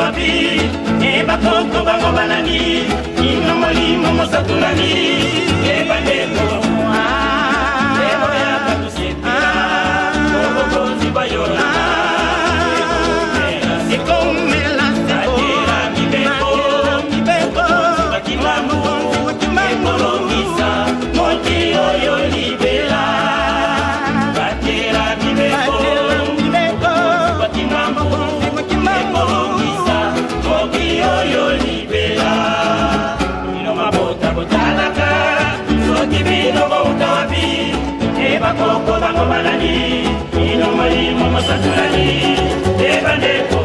wapi eba koko bango banani ino molimo mosatulani eba ndeko ebo ya katusietia obokozi bayona sikomela sakira mibeko bakimamu ekolongisa moti oyo libela bakira mibeko Koko bango balani, ino molimo mosatulani, eba ndeko